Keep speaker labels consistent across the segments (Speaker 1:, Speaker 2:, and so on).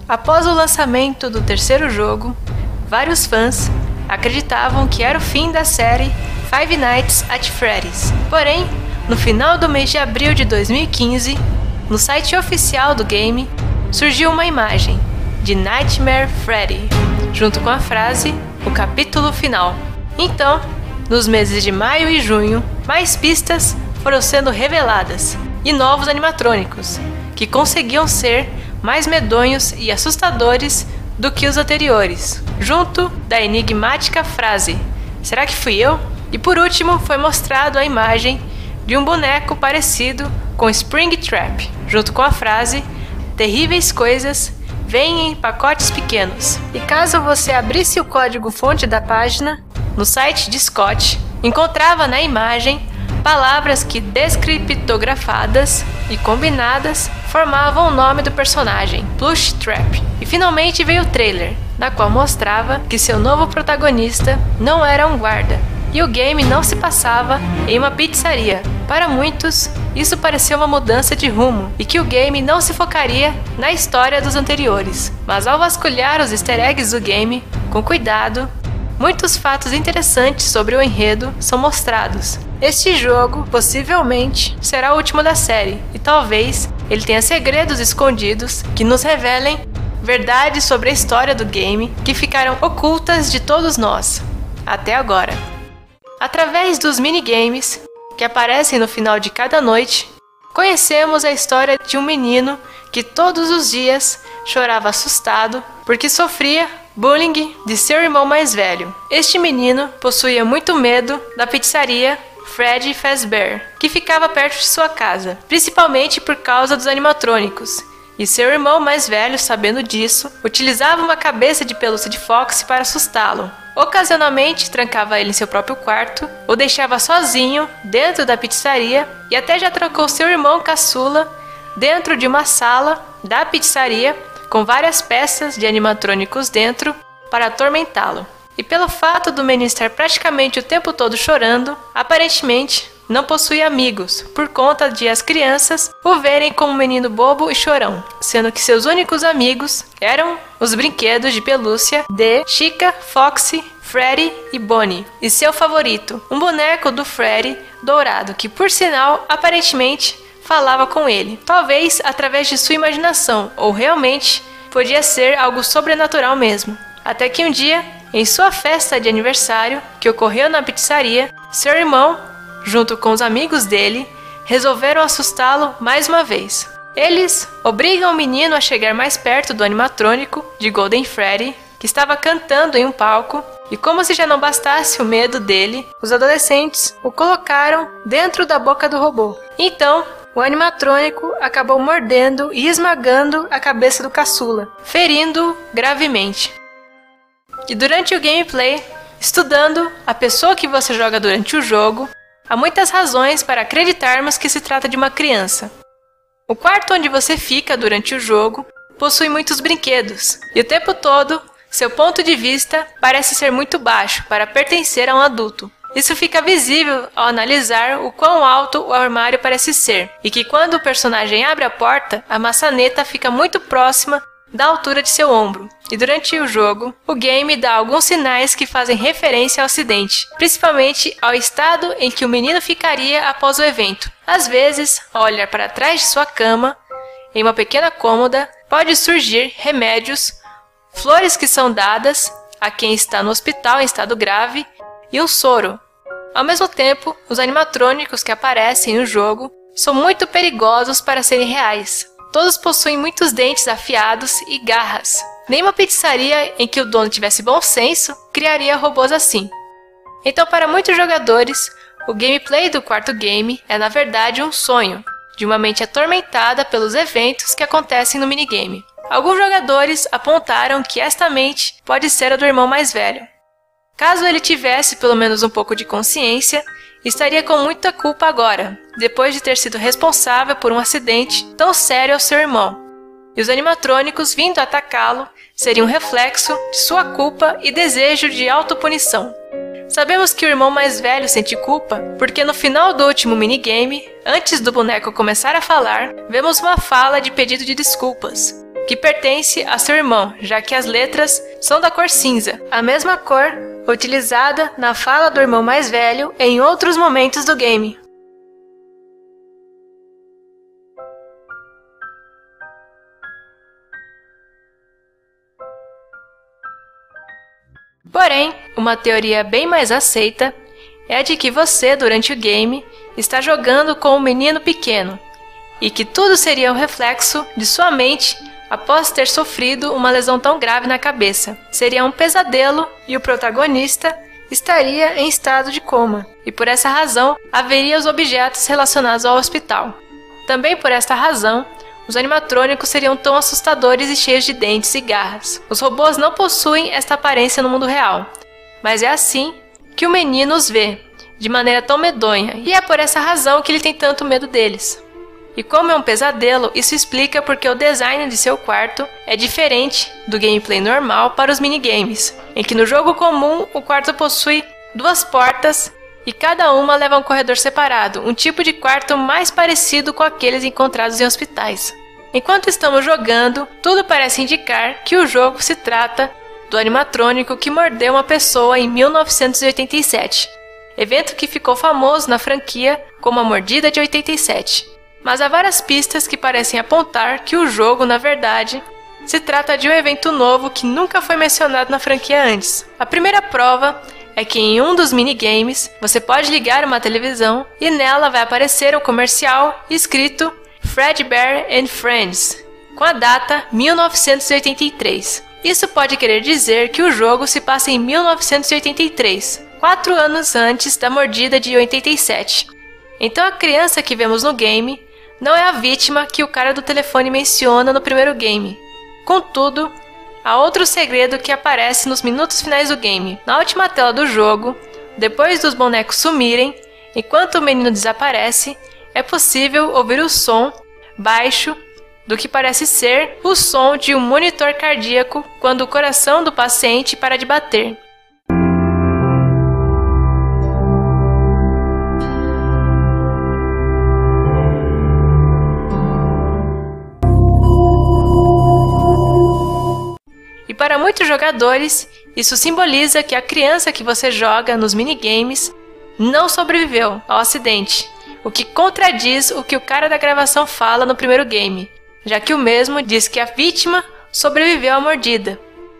Speaker 1: Após o lançamento do terceiro jogo, vários fãs acreditavam que era o fim da série Five Nights at Freddy's. Porém, no final do mês de abril de 2015, no site oficial do game, surgiu uma imagem de Nightmare Freddy, junto com a frase "O capítulo final". Então, nos meses de maio e junho, mais pistas foram sendo reveladas e novos animatrônicos, que conseguiam ser mais medonhos e assustadores do que os anteriores, junto da enigmática frase "Será que fui eu?". E por último, foi mostrado a imagem de um boneco parecido com Springtrap, junto com a frase "Terríveis coisas vêm em pacotes pequenos". E caso você abrisse o código-fonte da página, no site de Scott, encontrava na imagem palavras que, descriptografadas e combinadas, formavam o nome do personagem, Plush Trap. E finalmente veio o trailer, na qual mostrava que seu novo protagonista não era um guarda, e o game não se passava em uma pizzaria. Para muitos, isso pareceu uma mudança de rumo, e que o game não se focaria na história dos anteriores. Mas ao vasculhar os easter eggs do game, com cuidado, muitos fatos interessantes sobre o enredo são mostrados. Este jogo, possivelmente, será o último da série, e talvez ele tenha segredos escondidos que nos revelem verdades sobre a história do game que ficaram ocultas de todos nós, até agora. Através dos minigames que aparecem no final de cada noite, conhecemos a história de um menino que todos os dias chorava assustado porque sofria bullying de seu irmão mais velho. Este menino possuía muito medo da pizzaria Freddy Fazbear, que ficava perto de sua casa, principalmente por causa dos animatrônicos. E seu irmão mais velho, sabendo disso, utilizava uma cabeça de pelúcia de Foxy para assustá-lo. Ocasionalmente trancava ele em seu próprio quarto, ou deixava sozinho dentro da pizzaria, e até já trancou seu irmão caçula dentro de uma sala da pizzaria com várias peças de animatrônicos dentro para atormentá-lo. E pelo fato do menino estar praticamente o tempo todo chorando, aparentemente não possui amigos, por conta de as crianças o verem como um menino bobo e chorão, sendo que seus únicos amigos eram os brinquedos de pelúcia de Chica, Foxy, Freddy e Bonnie, e seu favorito, um boneco do Freddy dourado, que por sinal, aparentemente, falava com ele, talvez através de sua imaginação, ou realmente podia ser algo sobrenatural mesmo. Até que um dia, em sua festa de aniversário, que ocorreu na pizzaria, seu irmão, junto com os amigos dele, resolveram assustá-lo mais uma vez. Eles obrigam o menino a chegar mais perto do animatrônico de Golden Freddy, que estava cantando em um palco, e como se já não bastasse o medo dele, os adolescentes o colocaram dentro da boca do robô. Então, o animatrônico acabou mordendo e esmagando a cabeça do caçula, ferindo-o gravemente. E durante o gameplay, estudando a pessoa que você joga durante o jogo, há muitas razões para acreditarmos que se trata de uma criança. O quarto onde você fica durante o jogo possui muitos brinquedos, e o tempo todo, seu ponto de vista parece ser muito baixo para pertencer a um adulto. Isso fica visível ao analisar o quão alto o armário parece ser, e que quando o personagem abre a porta, a maçaneta fica muito próxima da altura de seu ombro. E durante o jogo, o game dá alguns sinais que fazem referência ao acidente, principalmente ao estado em que o menino ficaria após o evento. Às vezes, ao olhar para trás de sua cama, em uma pequena cômoda, pode surgir remédios, flores que são dadas a quem está no hospital em estado grave e um soro. Ao mesmo tempo, os animatrônicos que aparecem no jogo são muito perigosos para serem reais. Todos possuem muitos dentes afiados e garras. Nenhuma pizzaria em que o dono tivesse bom senso criaria robôs assim. Então, para muitos jogadores, o gameplay do quarto game é na verdade um sonho, de uma mente atormentada pelos eventos que acontecem no minigame. Alguns jogadores apontaram que esta mente pode ser a do irmão mais velho. Caso ele tivesse pelo menos um pouco de consciência, estaria com muita culpa agora, depois de ter sido responsável por um acidente tão sério ao seu irmão. E os animatrônicos vindo atacá-lo seriam um reflexo de sua culpa e desejo de autopunição. Sabemos que o irmão mais velho sente culpa porque no final do último minigame, antes do boneco começar a falar, vemos uma fala de pedido de desculpas. que pertence a seu irmão, já que as letras são da cor cinza, a mesma cor utilizada na fala do irmão mais velho em outros momentos do game. Porém, uma teoria bem mais aceita é a de que você, durante o game, está jogando com um menino pequeno, e que tudo seria um reflexo de sua mente após ter sofrido uma lesão tão grave na cabeça. Seria um pesadelo e o protagonista estaria em estado de coma, e por essa razão haveria os objetos relacionados ao hospital. Também por esta razão, os animatrônicos seriam tão assustadores e cheios de dentes e garras. Os robôs não possuem esta aparência no mundo real, mas é assim que o menino os vê, de maneira tão medonha, e é por essa razão que ele tem tanto medo deles. E como é um pesadelo, isso explica porque o design de seu quarto é diferente do gameplay normal para os minigames, em que no jogo comum o quarto possui 2 portas e cada uma leva a um corredor separado, um tipo de quarto mais parecido com aqueles encontrados em hospitais. Enquanto estamos jogando, tudo parece indicar que o jogo se trata do animatrônico que mordeu uma pessoa em 1987, evento que ficou famoso na franquia como a Mordida de 87. Mas há várias pistas que parecem apontar que o jogo, na verdade, se trata de um evento novo que nunca foi mencionado na franquia antes. A primeira prova é que em um dos minigames você pode ligar uma televisão e nela vai aparecer um comercial escrito Fredbear and Friends, com a data 1983. Isso pode querer dizer que o jogo se passa em 1983, 4 anos antes da Mordida de 87. Então a criança que vemos no game não é a vítima que o cara do telefone menciona no primeiro game. Contudo, há outro segredo que aparece nos minutos finais do game. Na última tela do jogo, depois dos bonecos sumirem, enquanto o menino desaparece, é possível ouvir o som baixo do que parece ser o som de um monitor cardíaco quando o coração do paciente para de bater. E para muitos jogadores, isso simboliza que a criança que você joga nos minigames não sobreviveu ao acidente, o que contradiz o que o cara da gravação fala no primeiro game, já que o mesmo diz que a vítima sobreviveu à mordida.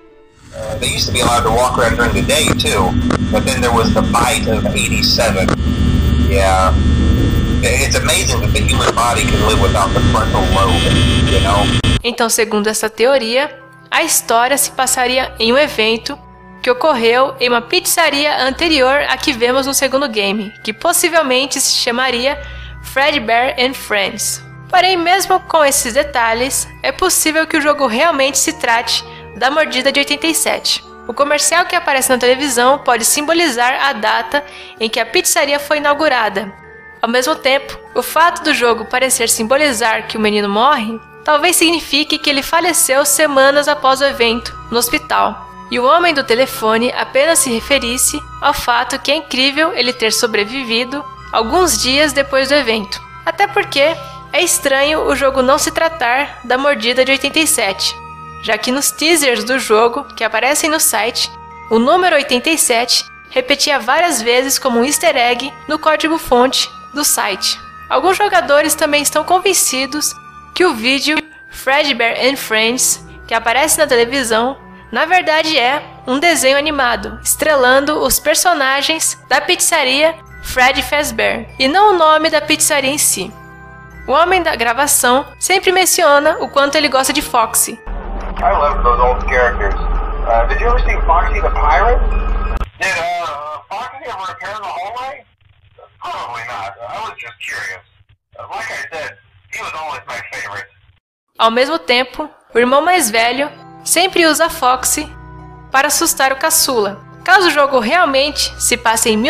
Speaker 2: They used to be allowed to walk around during the day too, but then there was the bite of 87. Yeah, it's amazing that the human body can live without the frontal lobe, you know?
Speaker 1: Então, segundo essa teoria, a história se passaria em um evento que ocorreu em uma pizzaria anterior à que vemos no segundo game, que possivelmente se chamaria Fredbear and Friends. Porém, mesmo com esses detalhes, é possível que o jogo realmente se trate da Mordida de 87. O comercial que aparece na televisão pode simbolizar a data em que a pizzaria foi inaugurada. Ao mesmo tempo, o fato do jogo parecer simbolizar que o menino morre talvez signifique que ele faleceu semanas após o evento, no hospital, e o homem do telefone apenas se referisse ao fato que é incrível ele ter sobrevivido alguns dias depois do evento. Até porque é estranho o jogo não se tratar da Mordida de 87, já que nos teasers do jogo que aparecem no site, o número 87 repetia várias vezes como um easter egg no código-fonte do site. Alguns jogadores também estão convencidos que o vídeo Fredbear and Friends, que aparece na televisão, na verdade é um desenho animado, estrelando os personagens da pizzaria Fred Fazbear, e não o nome da pizzaria em si. O homem da gravação sempre menciona o quanto ele gosta de Foxy.
Speaker 2: I love those old characters. Did you ever see Foxy the Pirate? Did Foxy ever appear in the hallway? Probably not. I was just curious. Like I said, he was always my favorite.
Speaker 1: Ao mesmo tempo, o irmão mais velho sempre usa Foxy para assustar o caçula. Caso o jogo realmente se passe em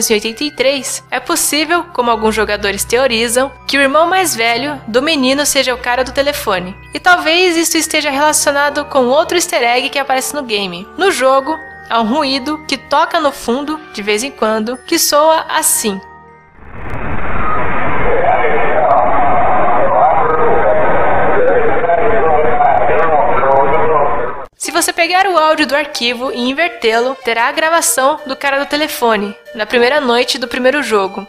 Speaker 1: 1983, é possível, como alguns jogadores teorizam, que o irmão mais velho do menino seja o cara do telefone. E talvez isso esteja relacionado com outro easter egg que aparece no game. No jogo, há um ruído que toca no fundo, de vez em quando, que soa assim. Se você pegar o áudio do arquivo e invertê-lo, terá a gravação do cara do telefone, na primeira noite do primeiro jogo.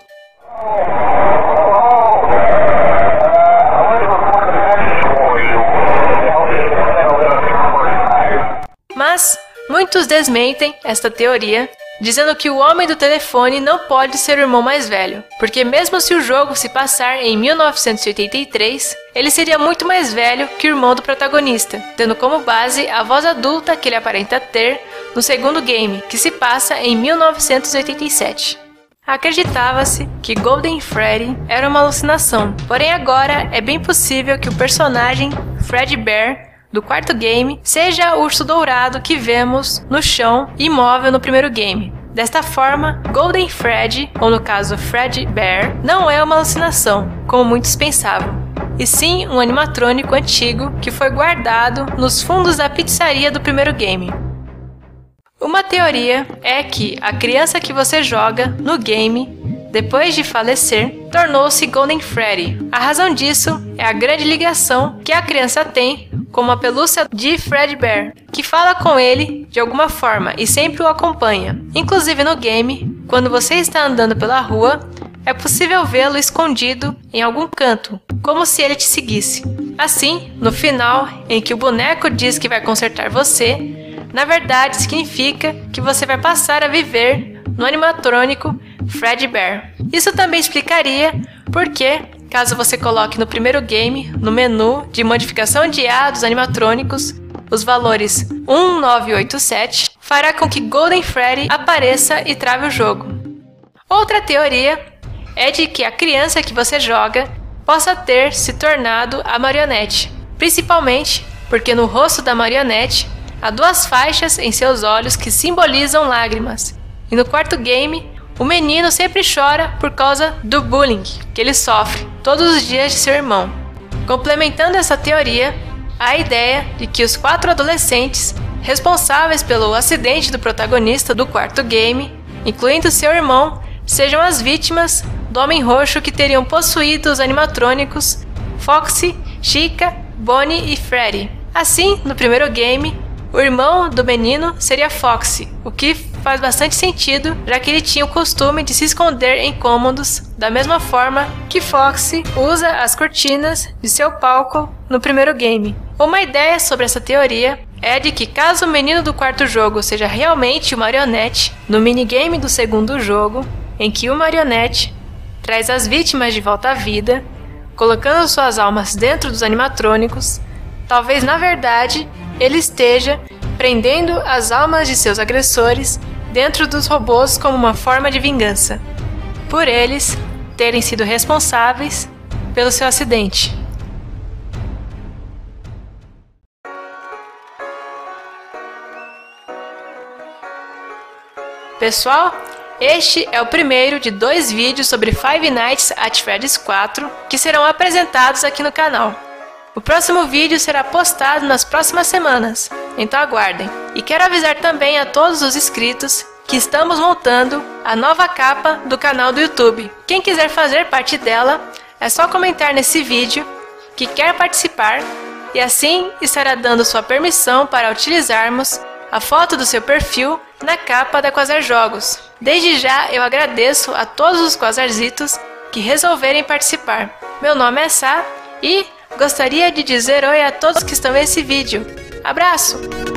Speaker 1: Mas muitos desmentem esta teoria, dizendo que o homem do telefone não pode ser o irmão mais velho, porque mesmo se o jogo se passar em 1983, ele seria muito mais velho que o irmão do protagonista, tendo como base a voz adulta que ele aparenta ter no segundo game, que se passa em 1987. Acreditava-se que Golden Freddy era uma alucinação, porém agora é bem possível que o personagem Freddy Bear do quarto game seja o urso dourado que vemos no chão imóvel no primeiro game. Desta forma, Golden Freddy, ou no caso Freddy Bear, não é uma alucinação, como muitos pensavam, e sim um animatrônico antigo que foi guardado nos fundos da pizzaria do primeiro game. Uma teoria é que a criança que você joga no game, depois de falecer, tornou-se Golden Freddy. A razão disso é a grande ligação que a criança tem com uma pelúcia de Freddy Bear, que fala com ele de alguma forma e sempre o acompanha. Inclusive no game, quando você está andando pela rua, é possível vê-lo escondido em algum canto, como se ele te seguisse. Assim, no final, em que o boneco diz que vai consertar você, na verdade significa que você vai passar a viver no animatrônico Freddy Bear. Isso também explicaria porque, caso você coloque no primeiro game, no menu de modificação de IA dos animatrônicos, os valores 1987, fará com que Golden Freddy apareça e trave o jogo. Outra teoria é de que a criança que você joga possa ter se tornado a marionete, principalmente porque no rosto da marionete há duas faixas em seus olhos que simbolizam lágrimas, e no quarto game, o menino sempre chora por causa do bullying que ele sofre todos os dias de seu irmão. Complementando essa teoria, há a ideia de que os 4 adolescentes responsáveis pelo acidente do protagonista do quarto game, incluindo seu irmão, sejam as vítimas do Homem Roxo que teriam possuído os animatrônicos Foxy, Chica, Bonnie e Freddy. Assim, no primeiro game, o irmão do menino seria Foxy, o que faz bastante sentido, já que ele tinha o costume de se esconder em cômodos, da mesma forma que Foxy usa as cortinas de seu palco no primeiro game. Uma ideia sobre essa teoria é de que caso o menino do quarto jogo seja realmente o marionete, no minigame do segundo jogo, em que o marionete traz as vítimas de volta à vida, colocando suas almas dentro dos animatrônicos, talvez na verdade ele esteja prendendo as almas de seus agressores dentro dos robôs como uma forma de vingança, por eles terem sido responsáveis pelo seu acidente. Pessoal, este é o primeiro de 2 vídeos sobre Five Nights at Freddy's 4 que serão apresentados aqui no canal. O próximo vídeo será postado nas próximas semanas, então aguardem. E quero avisar também a todos os inscritos que estamos montando a nova capa do canal do YouTube. Quem quiser fazer parte dela, é só comentar nesse vídeo que quer participar e assim estará dando sua permissão para utilizarmos a foto do seu perfil na capa da Quasar Jogos. Desde já eu agradeço a todos os Quasarzitos que resolverem participar. Meu nome é Sá e gostaria de dizer oi a todos que estão nesse vídeo. Abraço!